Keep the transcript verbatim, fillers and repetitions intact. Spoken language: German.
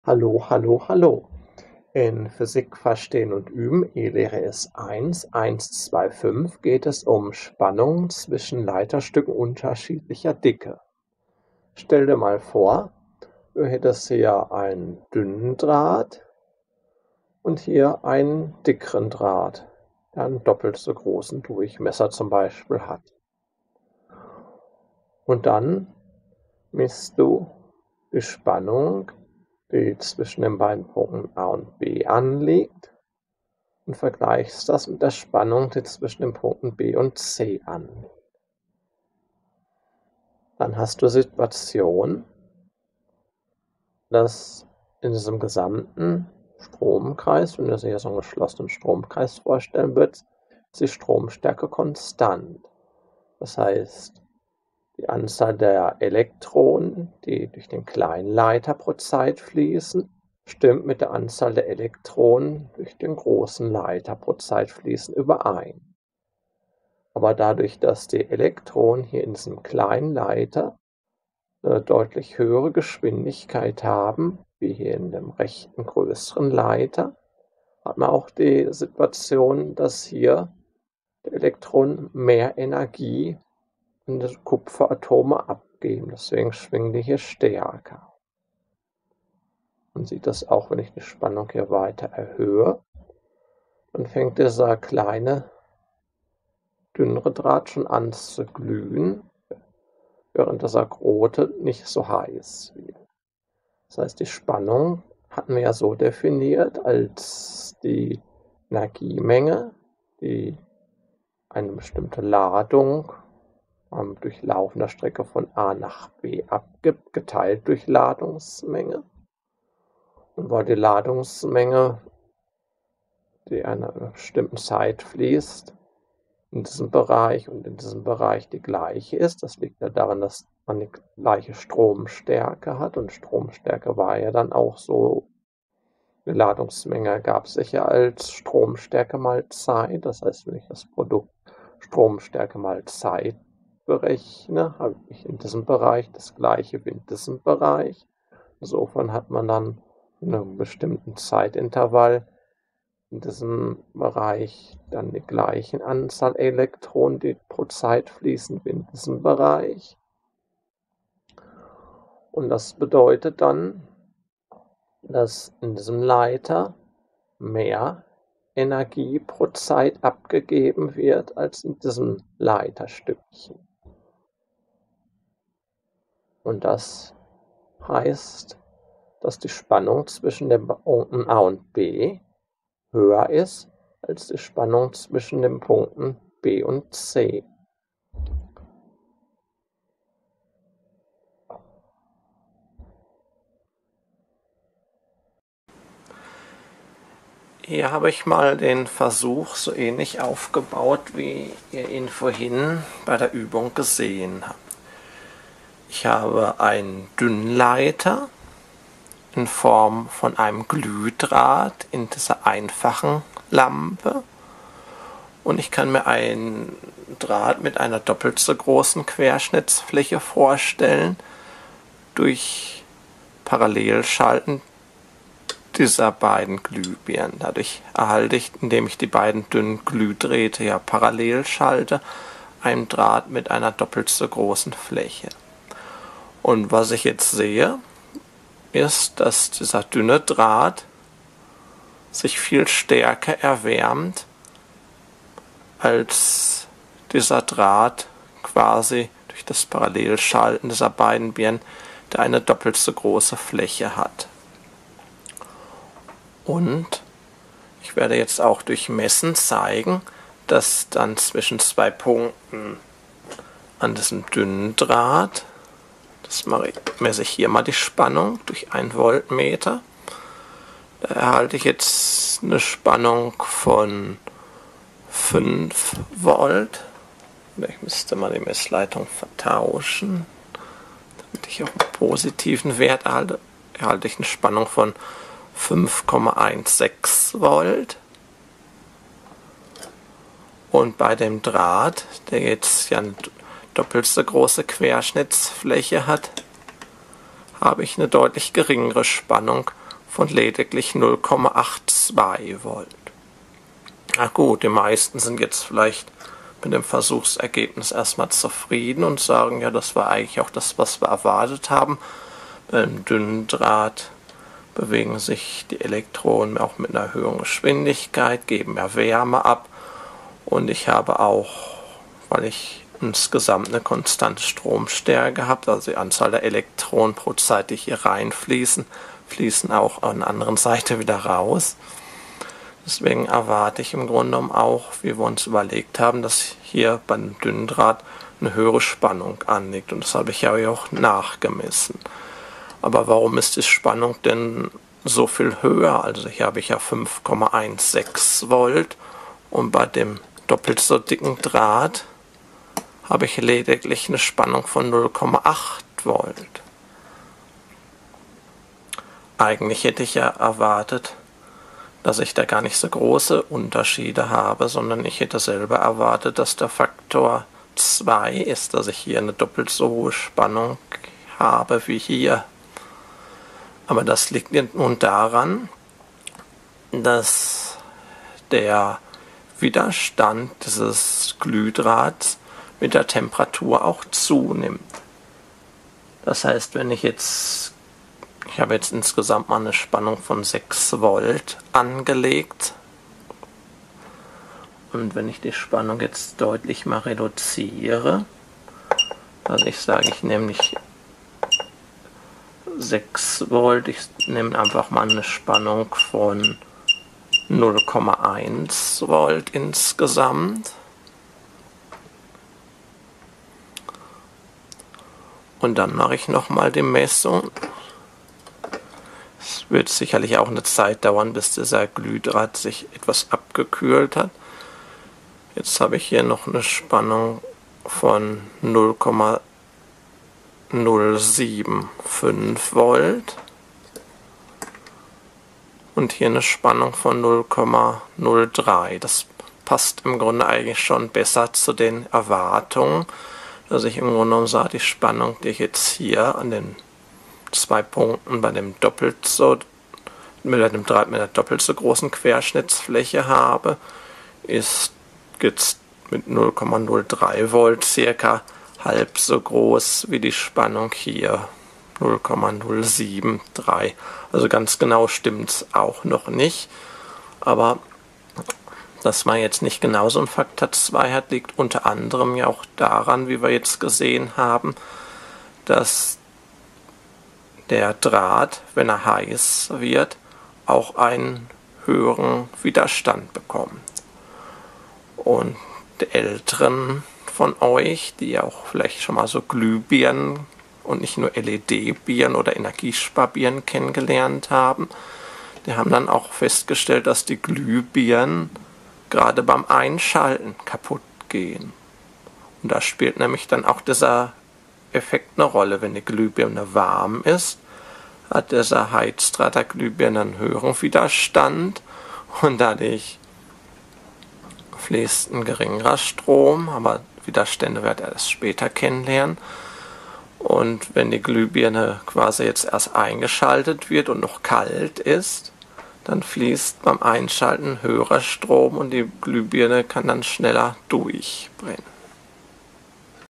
Hallo, hallo, hallo. In Physik verstehen und üben, E-Lehre S eins, eins, zwei, fünf geht es um Spannungen zwischen Leiterstücken unterschiedlicher Dicke. Stell dir mal vor, du hättest hier einen dünnen Draht und hier einen dickeren Draht, der einen doppelt so großen Durchmesser zum Beispiel hat. Und dann misst du die Spannung, die zwischen den beiden Punkten A und B anliegt, und vergleichst das mit der Spannung, die zwischen den Punkten B und C anliegt. Dann hast du Situation, dass in diesem gesamten Stromkreis, wenn du dir so einen geschlossenen Stromkreis vorstellen würdest, ist die Stromstärke konstant. Das heißt, die Anzahl der Elektronen, die durch den kleinen Leiter pro Zeit fließen, stimmt mit der Anzahl der Elektronen durch den großen Leiter pro Zeit fließen überein. Aber dadurch, dass die Elektronen hier in diesem kleinen Leiter eine deutlich höhere Geschwindigkeit haben, wie hier in dem rechten größeren Leiter, hat man auch die Situation, dass hier die Elektronen mehr Energie in die Kupferatome abgeben. Deswegen schwingen die hier stärker. Man sieht das auch, wenn ich die Spannung hier weiter erhöhe. Dann fängt dieser kleine, dünnere Draht schon an zu glühen, während dieser rote nicht so heiß wird. Das heißt, die Spannung hatten wir ja so definiert als die Energiemenge, die eine bestimmte Ladung ähm, durch laufender Strecke von A nach B abgibt, geteilt durch Ladungsmenge. Und weil die Ladungsmenge, die einer bestimmten Zeit fließt, in diesem Bereich und in diesem Bereich die gleiche ist, das liegt ja daran, dass man die gleiche Stromstärke hat, und Stromstärke war ja dann auch so, die Ladungsmenge ergab sich ja als Stromstärke mal Zeit. Das heißt, wenn ich das Produkt Stromstärke mal Zeit berechne, habe ich in diesem Bereich das gleiche wie in diesem Bereich. Insofern hat man dann in einem bestimmten Zeitintervall in diesem Bereich dann die gleichen Anzahl Elektronen, die pro Zeit fließen, wie in diesem Bereich. Und das bedeutet dann, dass in diesem Leiter mehr Energie pro Zeit abgegeben wird als in diesem Leiterstückchen. Und das heißt, dass die Spannung zwischen den Punkten A und B höher ist als die Spannung zwischen den Punkten B und C. Hier habe ich mal den Versuch so ähnlich aufgebaut, wie ihr ihn vorhin bei der Übung gesehen habt. Ich habe einen Dünnleiter in Form von einem Glühdraht in dieser einfachen Lampe, und ich kann mir einen Draht mit einer doppelt so großen Querschnittsfläche vorstellen, durch Parallelschalten dieser beiden Glühbirnen. Dadurch erhalte ich, indem ich die beiden dünnen Glühdrähte ja parallel schalte, einen Draht mit einer doppelt so großen Fläche. Und was ich jetzt sehe, ist, dass dieser dünne Draht sich viel stärker erwärmt als dieser Draht quasi durch das Parallelschalten dieser beiden Birnen, der eine doppelt so große Fläche hat. Und ich werde jetzt auch durch Messen zeigen, dass dann zwischen zwei Punkten an diesem dünnen Draht, das messe ich hier mal die Spannung durch ein Voltmeter, da erhalte ich jetzt eine Spannung von fünf Volt. Ich müsste mal die Messleitung vertauschen, damit ich auch einen positiven Wert erhalte. Erhalte ich eine Spannung von fünf Komma sechzehn Volt. Und bei dem Draht, der jetzt ja eine doppelt so große Querschnittsfläche hat, habe ich eine deutlich geringere Spannung von lediglich null Komma zweiundachtzig Volt. Na gut, die meisten sind jetzt vielleicht mit dem Versuchsergebnis erstmal zufrieden und sagen, ja, das war eigentlich auch das, was wir erwartet haben. Beim dünnen Draht bewegen sich die Elektronen auch mit einer höheren Geschwindigkeit, geben mehr Wärme ab und ich habe auch, weil ich insgesamt eine konstante Stromstärke habe, also die Anzahl der Elektronen pro Zeit, die hier reinfließen, fließen auch an der anderen Seite wieder raus. Deswegen erwarte ich im Grunde genommen auch, wie wir uns überlegt haben, dass hier beim dünnen Draht eine höhere Spannung anliegt. Und das habe ich ja auch nachgemessen. Aber warum ist die Spannung denn so viel höher? Also hier habe ich ja fünf Komma sechzehn Volt und bei dem doppelt so dicken Draht habe ich lediglich eine Spannung von null Komma acht Volt. Eigentlich hätte ich ja erwartet, dass ich da gar nicht so große Unterschiede habe, sondern ich hätte selber erwartet, dass der Faktor zwei ist, dass ich hier eine doppelt so hohe Spannung habe wie hier. Aber das liegt nun daran, dass der Widerstand dieses Glühdrahts mit der Temperatur auch zunimmt. Das heißt, wenn ich jetzt Ich habe jetzt insgesamt mal eine Spannung von sechs Volt angelegt. Und wenn ich die Spannung jetzt deutlich mal reduziere, also ich sage, ich nehme nicht sechs Volt, ich nehme einfach mal eine Spannung von null Komma eins Volt insgesamt. Und dann mache ich nochmal die Messung. Es wird sicherlich auch eine Zeit dauern, bis dieser Glühdraht sich etwas abgekühlt hat. Jetzt habe ich hier noch eine Spannung von null Komma null sieben fünf Volt und hier eine Spannung von null Komma null drei. Das passt im Grunde eigentlich schon besser zu den Erwartungen, dass ich im Grunde genommen sage, die Spannung, die ich jetzt hier an den zwei Punkten bei dem doppelt so mit einem Draht mit einer doppelt so großen Querschnittsfläche habe, ist jetzt mit null Komma null drei Volt circa halb so groß wie die Spannung hier, null Komma null sieben drei. Also ganz genau stimmt es auch noch nicht, aber dass man jetzt nicht genauso einen Faktor zwei hat, liegt unter anderem ja auch daran, wie wir jetzt gesehen haben, dass der Draht, wenn er heiß wird, auch einen höheren Widerstand bekommt. Und die Älteren von euch, die ja auch vielleicht schon mal so Glühbirnen und nicht nur L E D-Birnen oder Energiesparbirnen kennengelernt haben, die haben dann auch festgestellt, dass die Glühbirnen gerade beim Einschalten kaputt gehen. Und da spielt nämlich dann auch dieser Effekt eine Rolle. Wenn die Glühbirne warm ist, hat dieser Heizdraht der Glühbirne einen höheren Widerstand und dadurch fließt ein geringerer Strom, aber Widerstände werdet ihr erst später kennenlernen. Und wenn die Glühbirne quasi jetzt erst eingeschaltet wird und noch kalt ist, dann fließt beim Einschalten höherer Strom und die Glühbirne kann dann schneller durchbrennen.